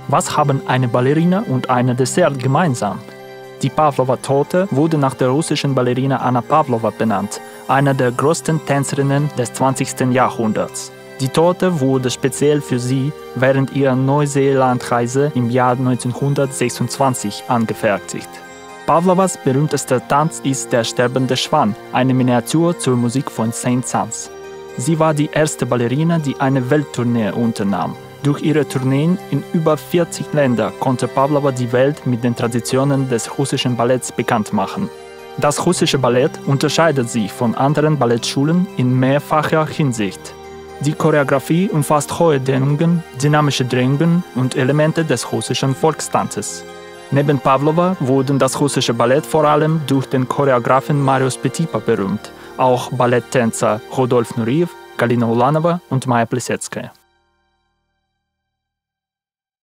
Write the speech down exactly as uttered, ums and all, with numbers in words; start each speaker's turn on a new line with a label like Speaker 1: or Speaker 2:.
Speaker 1: Was haben eine Ballerina und eine Dessert gemeinsam? Die Pawlowa-Torte wurde nach der russischen Ballerina Anna Pawlowa benannt, einer der größten Tänzerinnen des zwanzigsten Jahrhunderts. Die Torte wurde speziell für sie während ihrer Neuseelandreise im Jahr neunzehnhundertsechsundzwanzig angefertigt. Pawlowas berühmtester Tanz ist der Sterbende Schwan, eine Miniatur zur Musik von Saint-Saëns. Sie war die erste Ballerina, die eine Welttournee unternahm. Durch ihre Tourneen in über vierzig Länder konnte Pawlowa die Welt mit den Traditionen des russischen Balletts bekannt machen. Das russische Ballett unterscheidet sich von anderen Ballettschulen in mehrfacher Hinsicht. Die Choreografie umfasst hohe Dehnungen, dynamische Drehungen und Elemente des russischen Volkstanzes. Neben Pawlowa wurden das russische Ballett vor allem durch den Choreografen Marius Petipa berühmt, auch Balletttänzer Rodolphe Nureyev, Galina Ulanova und Maja Plisetskaya.